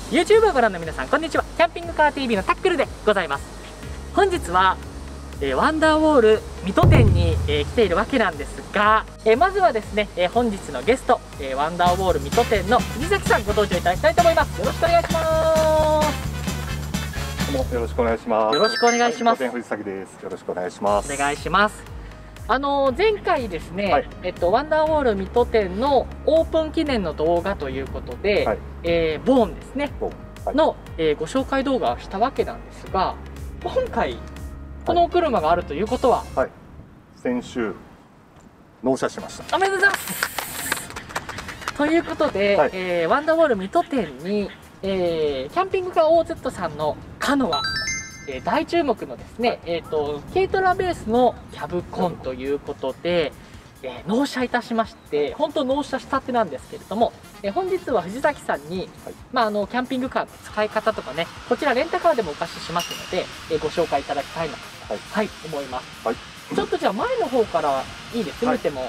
YouTube をご覧の皆さん、こんにちは。キャンピングカー TV のタックルでございます。本日は、ワンダーウォール水戸店に、来ているわけなんですが、まずはですね、本日のゲスト、ワンダーウォール水戸店の藤崎さんご登場いただきたいと思います。よろしくお願いします。 どうもよろしくお願いします。 よろしくお願いします。 はい、藤崎です。よろしくお願いします。 お願いします。前回ですね、 はい、 ワンダーウォール水戸店のオープン記念の動画ということで、はい、ボーンですね、はい、の、ご紹介動画をしたわけなんですが、今回このお車があるということは、 はい、先週納車しました。 おめでとうございます。ということで、はい、ワンダーウォール水戸店に、キャンピングカー OZ さんのカノア、大注目のですね、はい、軽トラベースのキャブコンということで、納車いたしまして、本当納車したてなんですけれども、本日は藤崎さんに、はい、キャンピングカーの使い方とかね、こちらレンタカーでもお貸ししますので、ご紹介いただきたいなと、はいはい、思います。はい、ちょっとじゃあ前の方からいいです、見ても。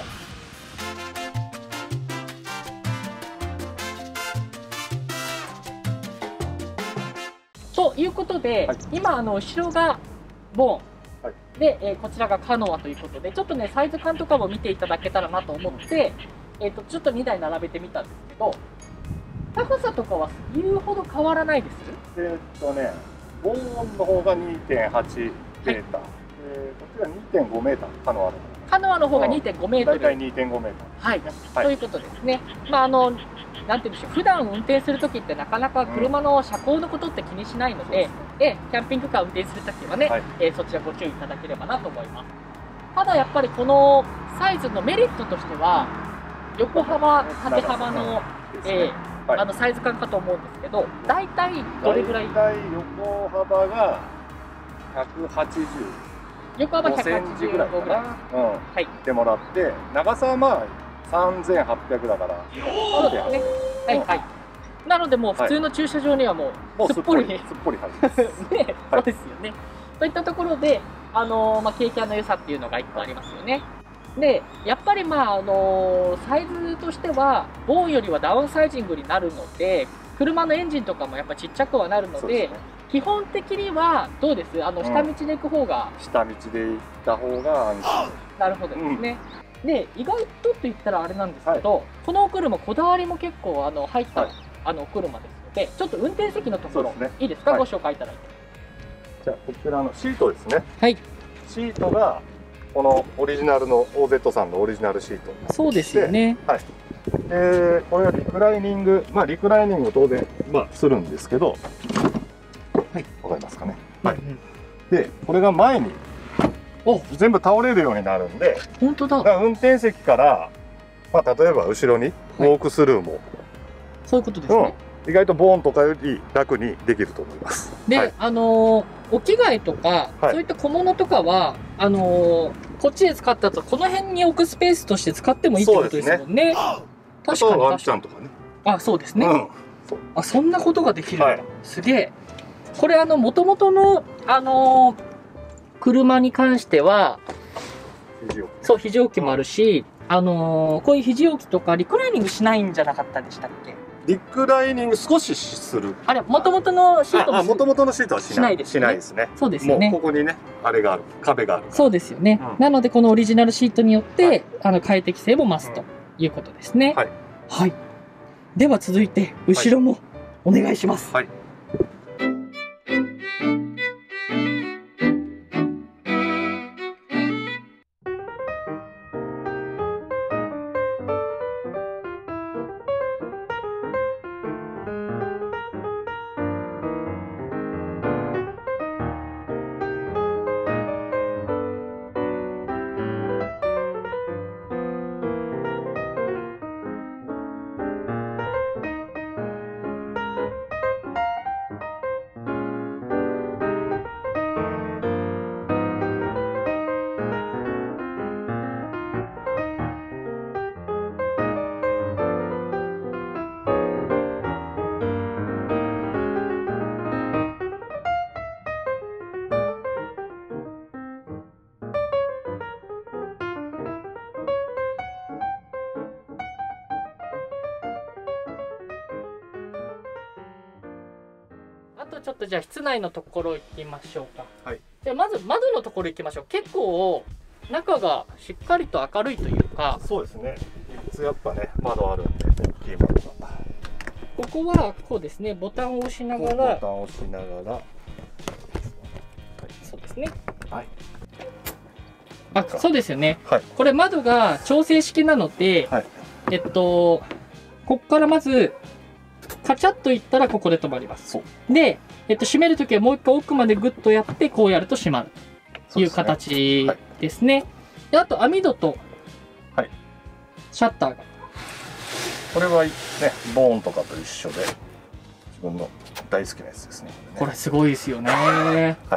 ということで、はい、今後ろがボーン、はい、で、こちらがカノアということで、ちょっとねサイズ感とかも見ていただけたらなと思って、ちょっと2台並べてみたんですけど、高さとかは言うほど変わらないです。 ボーンの方が 2.8 メーター、はい、こっちが 2.5 メーター、カノアの。 カノアの方が 2.5 メートル。 大体 2.5 メーター。 はい、はい、ということですね。なんていうんでしょう、普段運転するときってなかなか車の車高のことって気にしないので、キャンピングカー運転するときはね、はい、そちらご注意いただければなと思います。ただやっぱりこのサイズのメリットとしては、横幅、縦幅の、サイズ感かと思うんですけど、大体どれぐらい？ 大体横幅が180。 横幅185ぐらいかな。 はい。でもらって、長さは3800だから。 そうですね。はいはい。なのでもう普通の駐車場にはもうすっぽり入ります。ね、そうですよね。といったところで、軽キャンの良さっていうのが1個ありますよね。で、やっぱりサイズとしてはボーンよりはダウンサイジングになるので、車のエンジンとかもやっぱちっちゃくはなるので、基本的にはどうです？下道で行く方が、 下道で行った方が安心。 なるほどですね。で、意外とって言ったらあれなんですけど、このお車こだわりも結構入ったお車ですので、ちょっと運転席のところ、いいですか、ご紹介いただいて。 じゃあこちらのシートですね。 はい。 シートがこのオリジナルの OZ さんのオリジナルシート。 そうですよね。 はい。これはリクライニング、リクライニングを当然するんですけど、はい、わかりますかね。はい。で、これが前に全部倒れるようになるんで、 本当だ。 運転席から、例えば後ろにウォークスルーも、 そういうことですね。 意外とボーンとかより楽にできると思います。 で、お着替えとか、そういった小物とかは、こっちで使ったと、この辺に置くスペースとして使ってもいいってことですもんね。 確かに。ワンちゃんとかね。 あ、そうですね。そんなことができるんだ。すげえ。これもともとの車に関しては、そう、肘置きもあるし、こういう肘置きとかリクライニングしないんじゃなかったでしたっけ？ リクライニング少しする。 あれ、もともとのシートももともとのシートはしないですね。しないですね。 そうですよね。 もうここにね、あれがある、壁がある。 そうですよね。なので、このオリジナルシートによって、快適性も増すということですね。はい。はい。では続いて、後ろもお願いします。はい。 とちょっとじゃあ室内のところ行きましょうか。 はい。 じゃあまず窓のところ行きましょう。結構中がしっかりと明るいというか。 そうですね。3つやっぱね窓あるんで、大きい窓が。 ここはこうですね、ボタンを押しながら。 ボタンを押しながら。 そうですね。 はい。 あ、そうですよね。 はい。 これ窓が調整式なので、 はい。 こっからまずカチャッといったらここで止まります。で、閉めるときはもう一回奥までグッとやってこうやると閉まるという形ですね。で、あと網戸とシャッターが。 これはね、ボーンとかと一緒で自分の大好きなやつですね。 これすごいですよね。 はい。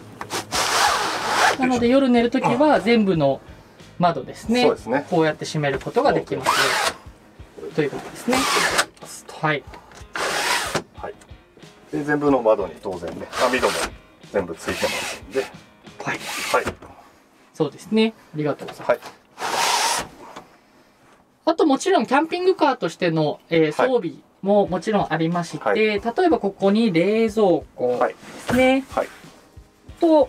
なので夜寝るときは全部の窓ですね。 そうですね。 こうやって閉めることができますということですね。はい。 はい。で全部の窓に当然ね網戸も全部ついてますんで。 はい。 はい。 そうですね。ありがとうございます。 はい。 あともちろんキャンピングカーとしての、装備ももちろんありまして、 はい、 例えばここに冷蔵庫ですね。 はい。 と、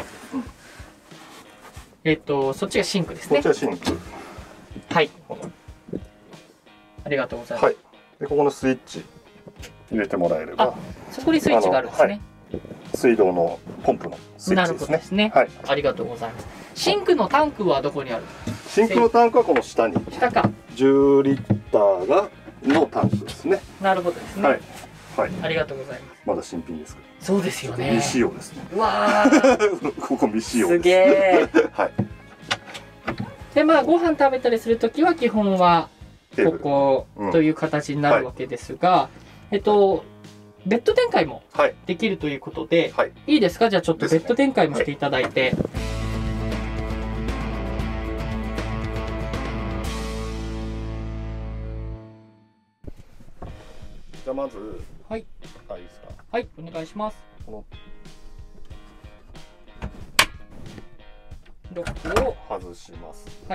そっちがシンクですね。 こっちはシンク。 はい。ありがとうございます。 はい。でここのスイッチ入れてもらえれば。 あ、そこにスイッチがあるんですね。 水道のポンプのスイッチですね。なるほどですね。はい。 ありがとうございます。シンクのタンクはどこにある？ シンクのタンクはこの下に。 下か。 10リッターがのタンクですね。 なるほどですね。 はい。はい。 ありがとうございます。 まだ新品ですか？ そうですよね。 未使用ですね。 うわー。 ここ未使用です。 すげえ。 はい。 でまあご飯食べたりするときは基本はここという形になるわけですが、ベッド展開もできるということで、いいですか？じゃあちょっとベッド展開もしていただいて。 じゃあまず、 はい。 いいですか？ はい、お願いします。 このロックを外します。 はい。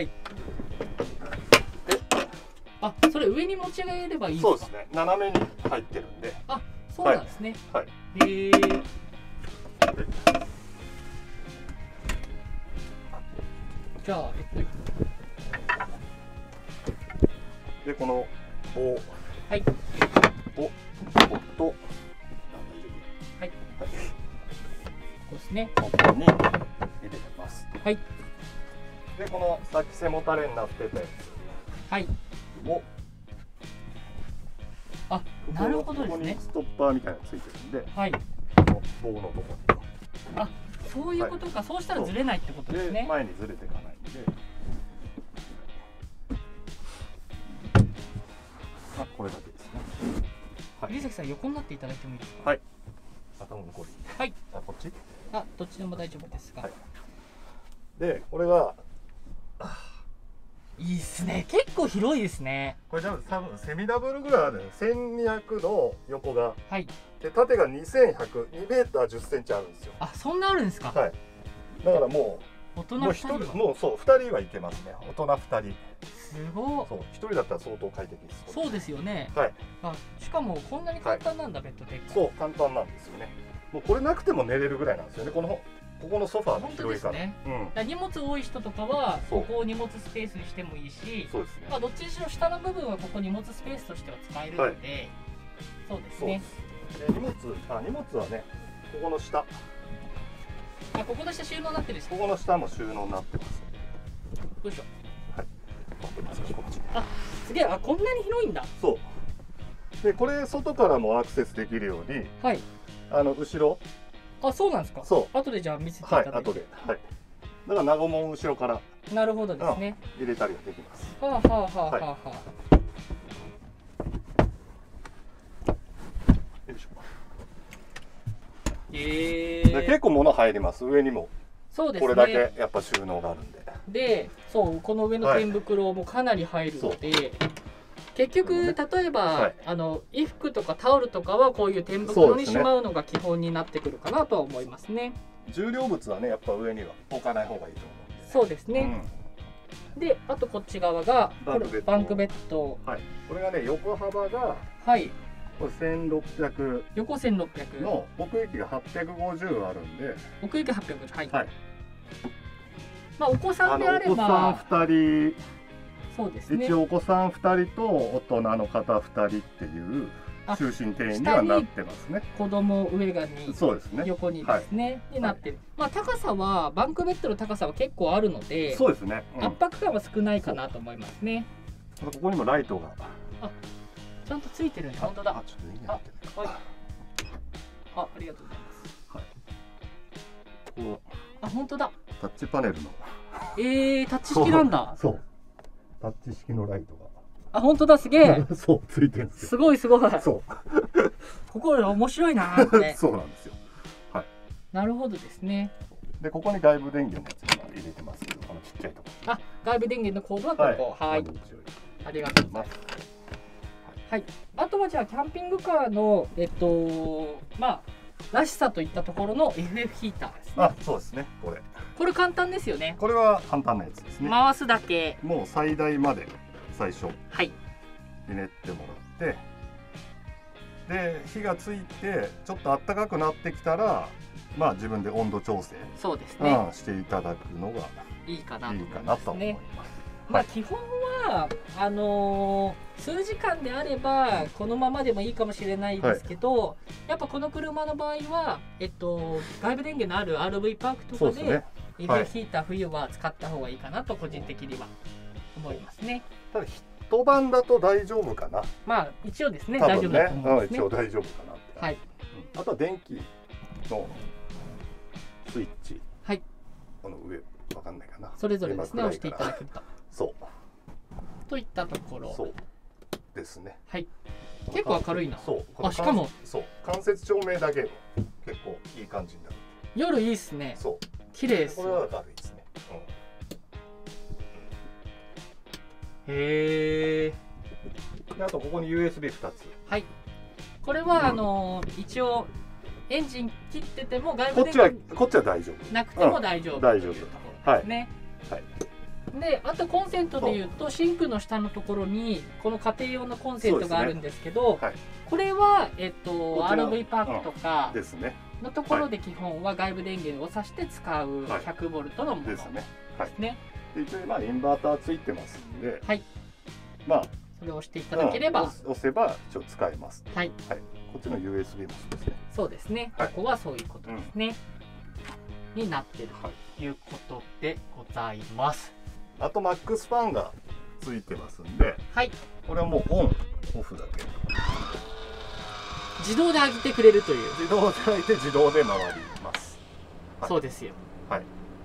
あ、それ上に持ち上げればいいですか？ そうですね。斜めに入ってるんで。 あ、そうなんですね。 はい。 へえ。じゃあ、 でこの棒。 はい。 をこことはい。ここですね。 ここに入れます。 はい。 でこのさっき背もたれになってたやつをあ、なるほどですね。 ここにストッパーみたいなのついてるんで、 はい。 この棒のところに。 あ、そういうことか。そうしたらずれないってことですね。 で前にずれていかないんで。あ、これだけですね。 栗崎さん横になっていただいてもいいですか？ はい。頭のこり。 はい。 あ、こっち？ あ、どっちでも大丈夫ですが。はい、 で、これがいいっすね。結構広いですね。 これ多分セミダブルぐらいあるね。1200の横が。 はい。 で縦が2100、2メーター10センチあるんですよ。 あ、そんなあるんですか？ はい。だからもう大人2人はもうそう2人はいけますね。大人2人。 すごい。 そう1人だったら相当快適です。 そうですよね。 はい。 あ、しかもこんなに簡単なんだ、ベッド展開。 そう簡単なんですよね。もうこれなくても寝れるぐらいなんですよね。ここのソファーが広いから。 ね。荷物多い人とかはここを荷物スペースにしてもいいし、 そうですね。 まあどっちにしろ下の部分はここ荷物スペースとしては使えるので、そうですね。 で荷物はね、ここの下。 あ、ここの下収納になってるし。 ここの下も収納になってます。 よいしょ。 はい。 あ、すげえ。あ、こんなに広いんだ。 そう。でこれ外からもアクセスできるように、 はい。 後ろ。 あ、そうなんですか。 そう。 後でじゃあ見せていただいて。 はい、後で。はい。だから長門後ろから。 なるほどですね。 入れたりができます。 はあはあはあはあはあ。 よいしょ。 結構物入ります。上にも。 そうですね。 これだけやっぱ収納があるんで。 で、そうこの上の天袋もかなり入るので。結局例えば、衣服とかタオルとかはこういう天袋にしまうのが基本になってくるかなとは思いますね。 重量物はねやっぱ上には置かない方がいいと思うんで。 そうですね。であとこっち側がバンクベッド。 はい。これがね横幅がこれ1600 横1600 の奥行きが850あるんで、 奥行き850、はい、 はい、 まあお子さんであれば、 お子さん2人、 そうですね、 一応お子さん2人と大人の方2人っていう中心定員にはなってますね。 子供上がに、 そうですね、 横にですね、になってる。まあ高さはバンクベッドの高さは結構あるので、 そうですね、 圧迫感は少ないかなと思いますね。 ここにもライトがちゃんとついてるね。本当だ。 ちょっとネギ入ってる。 はい。ありがとうございます。 はい。こあ、本当だ。 うタッチパネルの。 タッチ式なんだ。 そう。タッチ式のライトが。 あ、本当だ。すげえ。 そう、ついてるんですよ。 すごいすごい。 そう。 ここ面白いなーって。 そうなんですよ。はい。 なるほどですね。 で、ここに外部電源のやつ入れてますけど、このちっちゃいところ。 あ、外部電源のコードはここ。はい。ありがとうございます。はい。あとはじゃあキャンピングカーのまあらしさといったところの FF ヒーターですね。 あ、そうですね。これ簡単ですよね。これは簡単なやつですね。 回すだけ。 もう最大まで最初。 はい。 ひねってもらって、で火がついてちょっと暖かくなってきたら、まあ自分で温度調整。 そうですね。 していただくのがいいかなと思います。 まあ基本は数時間であればこのままでもいいかもしれないですけど、やっぱこの車の場合は外部電源のある RV パークとかで FF ヒーター冬は使った方がいいかなと個人的には思いますね。 ただ一晩だと大丈夫かな。 まあ一応ですね、大丈夫だと思いますね。 一応大丈夫かなって。はい。あとは電気のスイッチ。はい。この上わかんないかな。 それぞれですね、押していただくと。 そう。 といったところ。 そうですね。 はい。結構明るいな。 そう。 あ、しかも。 そう。間接照明だけ結構いい感じになる。 夜いいですね。 そう。 綺麗です。 これは明るいですね。 へえ。 あとここに USB2 つ。 はい。これは一応エンジン切ってても外部電源こっちは大丈夫。 なくても大丈夫。 大丈夫。 ですね。はい。で、あとコンセントでいうとシンクの下のところにこの家庭用のコンセントがあるんですけど、これはRV パークとかのところで基本は外部電源を挿して使う100ボルトのものですね。 一応インバーターついてますんで、まあそれを押していただければ押せば一応使えます。 はい。 こっちの USB もそうですね。 そうですね。ここはそういうことですね。になってるということでございます。 あとマックスファンがついてますんで、はい、これはもうオンオフだけ自動で上げてくれるという。 自動で上げて自動で回ります。 そうですよ。 はい。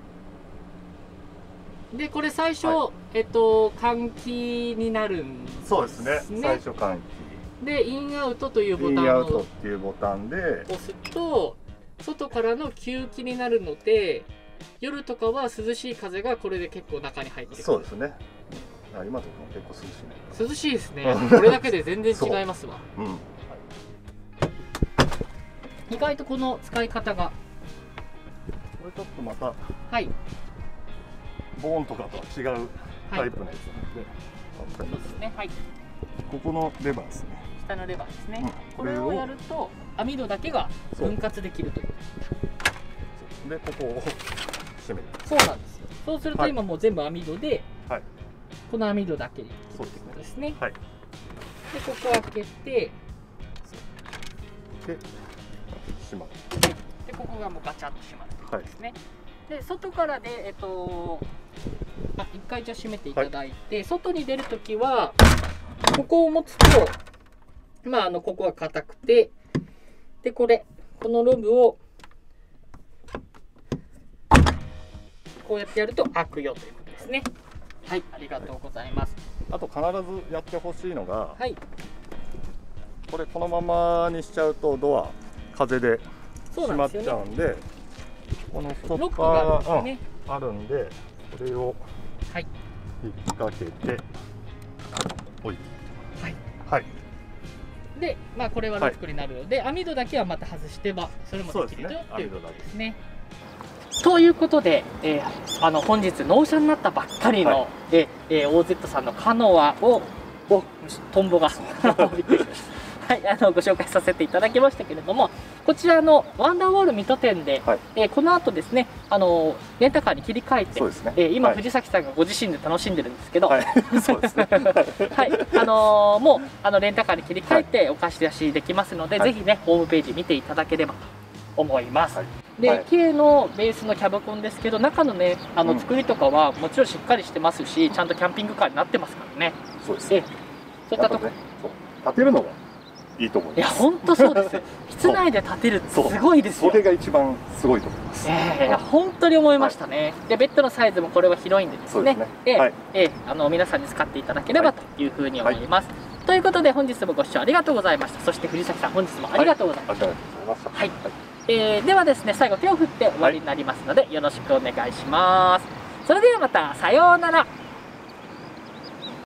でこれ最初換気になるんですね。 そうですね。最初換気でインアウトというボタンをインアウトっていうボタンで押すと外からの吸気になるので、夜とかは涼しい風がこれで結構中に入ってくる。 そうですね。今とかも結構涼しいね。 涼しいですね。これだけで全然違いますわ。意外とこの使い方が。 これちょっとまた。 はい。 ボーンとかとは違うタイプのやつなので。 そうですね。はい。 ここのレバーですね。 下のレバーですね。これをやると網戸だけが分割できるという。 でここを閉める。 そうなんですよ。そうすると今もう全部網戸で、この網戸だけにということですね。でここ開けて、で閉まる。 でここがもうガチャッと閉まるということですね。で外からで一回じゃ閉めていただいて、外に出るときはここを持つとここが硬くて、でこのロブをこうやってやると開くよということですね。はい、ありがとうございます。 あと必ずやってほしいのが、これこのままにしちゃうとドア風で閉まっちゃうんで、このストッパーがあるんで、これを引っ掛けておいて、 で、これはロックになるので、網戸だけはまた外してそれもできるよということですね。ということで、本日納車になったばっかりの、OZ さんのカノアをトンボがびっくりしました。 はい、ご紹介させていただきましたけれども、こちらのワンダーウォール水戸店で、この後ですね、レンタカーに切り替えて、そうですね、今、藤崎さんがご自身で楽しんでるんですけど、そうですね、はい、もうレンタカーに切り替えてお貸し出しできますので、ぜひね、ホームページ見ていただければと思います。で、K のベースのキャブコンですけど、中のね、作りとかはもちろんしっかりしてますし、ちゃんとキャンピングカーになってますからね。そうですね。そういったところ、 立てるのがいいと思います。 いや、本当そうです。室内で立てるってすごいですよ。 それが一番すごいと思います。 本当に思いましたね。で、ベッドのサイズもこれは広いんでですね。皆さんに使っていただければというふうに思います。ということで、本日もご視聴ありがとうございました。そして藤崎さん、本日もありがとうございました。はい。ではですね、最後手を振って終わりになりますので、よろしくお願いします。それではまた、さようなら。